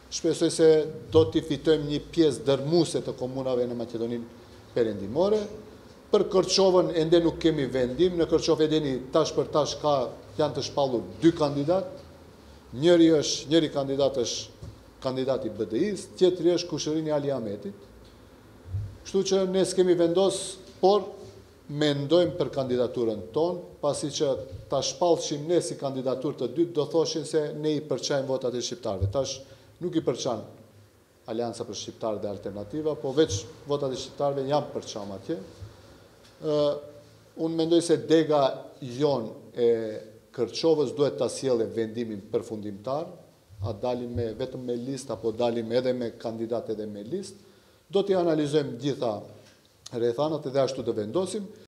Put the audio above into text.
Shpresoj se do t'i fitojmë një pjesë dërmuese të komunave në Maqedoninë Perëndimore. Për Kërçovën ende nuk kemi vendim. Në Kërçovë edeni tash për tash janë të shpallur 2 kandidat. Njëri kandidat është kandidati BDI-s, tjetri është Kushërini Ali Ahmetit. Kështu që ne s'kemi vendos, por mendojmë për kandidaturën tonë, pasi që ta shpallshim ne si kandidaturë të dytë, do thoshin se ne i përçajmë votat e shqiptarëve. Tash nuk i përçan Alianca për Shqiptarët dhe Alternativa, po veç votat e shqiptarëve janë përçam atje. Unë mendoj se dega jon e Kërçovës duhet ta sjellë vendimin përfundimtar, a dalim vetëm me listë apo dalim edhe me kandidat edhe me listë. Do t'i analizojmë gjitha rrethanat dhe ashtu të vendosim.